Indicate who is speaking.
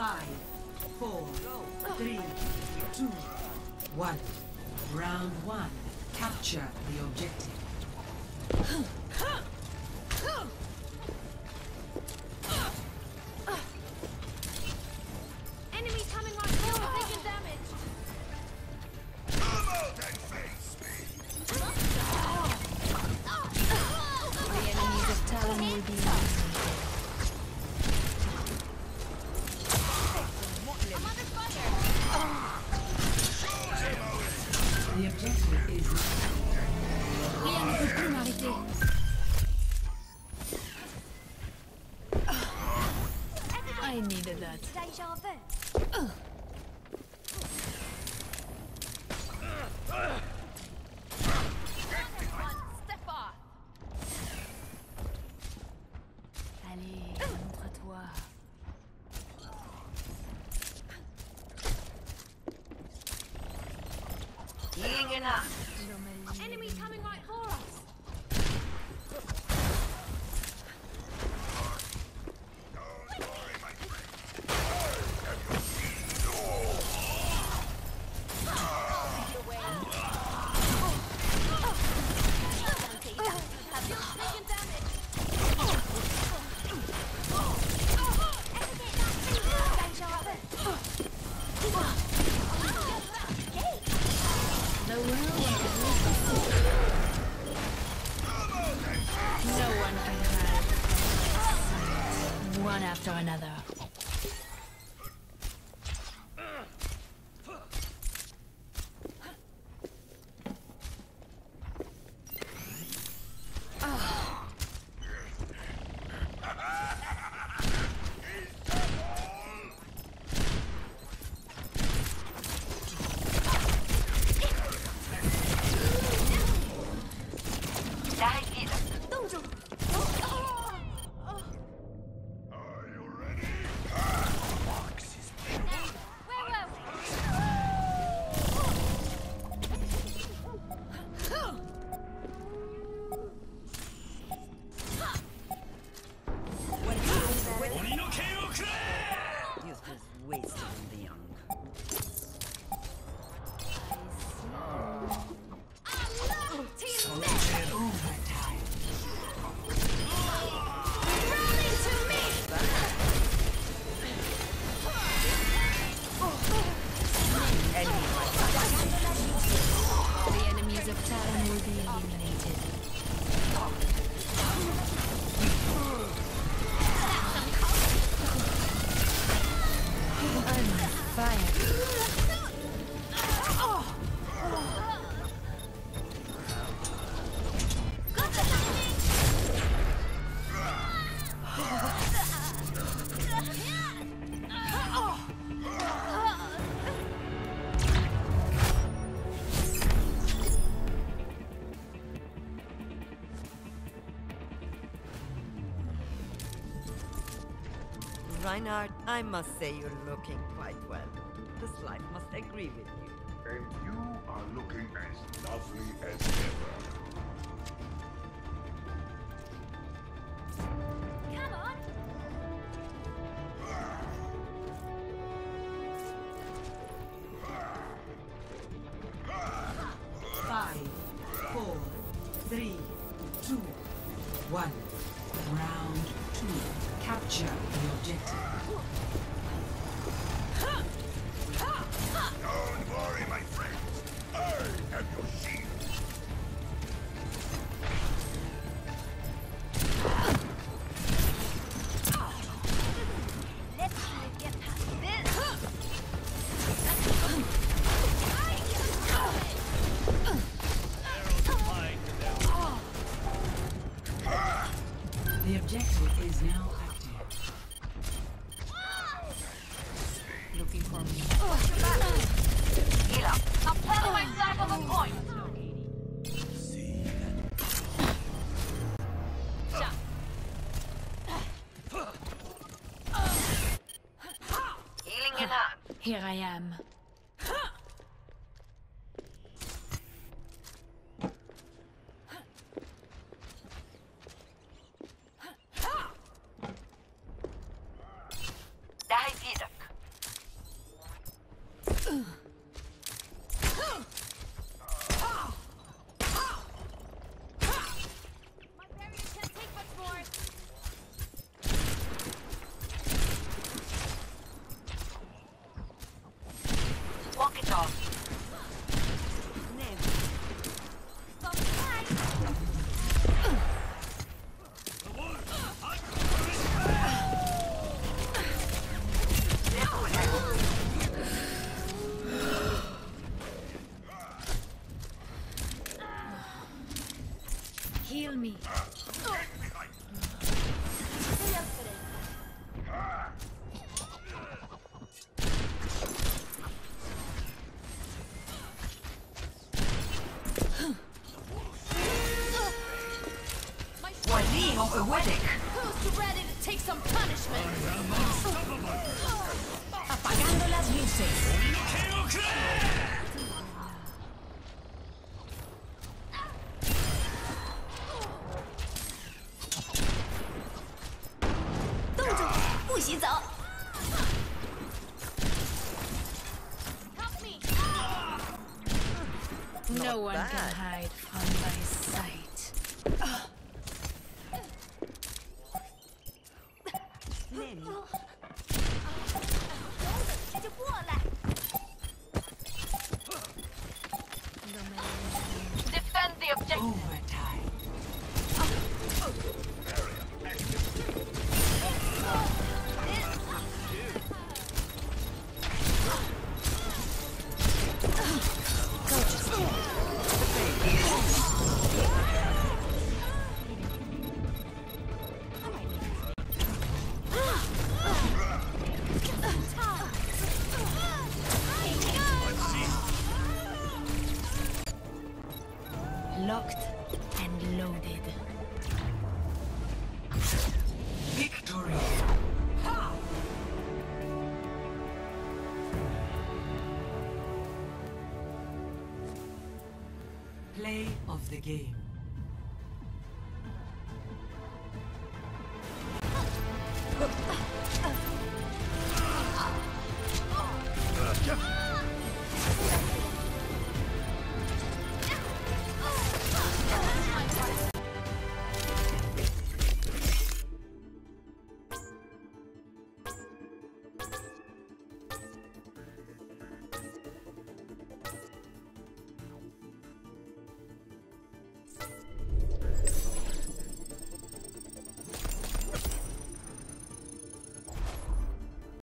Speaker 1: 5, 4, 3, 2, 1. Round 1. Capture the objective.
Speaker 2: Enemy coming on hill, taking damage.
Speaker 3: Come out and face me.
Speaker 2: The enemies of Talon will be eliminated.
Speaker 1: The objective is
Speaker 2: Rien ne peut plus m'arrêter. I needed that. Deja vu. Step off. Allez, montre-toi. Enemy coming right for us.
Speaker 3: Don't worry, my friend.
Speaker 2: The world no one can hide. One after another.
Speaker 3: Are you ready?
Speaker 4: You're just wasting the young.
Speaker 2: The enemies of Talon will be eliminated. I'm on fire.
Speaker 4: Reinhard, I must say you're looking quite well. This life must agree with you.
Speaker 3: And you are looking as lovely as ever.
Speaker 2: Come on.
Speaker 1: 5, 4, 3, 2, 1. Round 2. Capture the objective.
Speaker 3: Don't worry, my friends. I have your shield.
Speaker 2: Let's get past this.
Speaker 1: The objective is now active.
Speaker 2: Looking for me.
Speaker 5: Heal up. I'll plant myself on the point. Healing it up.
Speaker 2: Here I am.
Speaker 5: ده هيفيدك.
Speaker 2: Who's ready to take some punishment? Apagando las luces. No one
Speaker 4: bad.
Speaker 2: can hide from my sight.
Speaker 5: Defend the objective.
Speaker 1: Overtime.
Speaker 2: Locked and loaded.
Speaker 1: Victory. Play of the game.